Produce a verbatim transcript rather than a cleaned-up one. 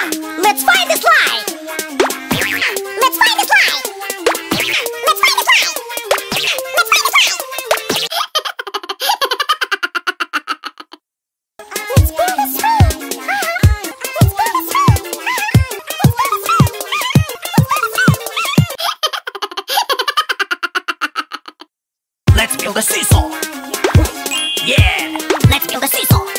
Let's find the slide! Let's find the slide! Let's find the slide! Let's find the slide! Let's build a slide! Let's build a slide! Let's build a seesaw! Yeah! Let's build a seesaw!